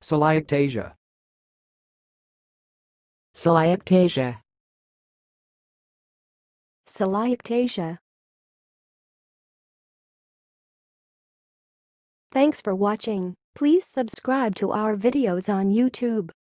celiectasia, celiectasia, celiectasia. Thanks for watching. Please subscribe to our videos on YouTube.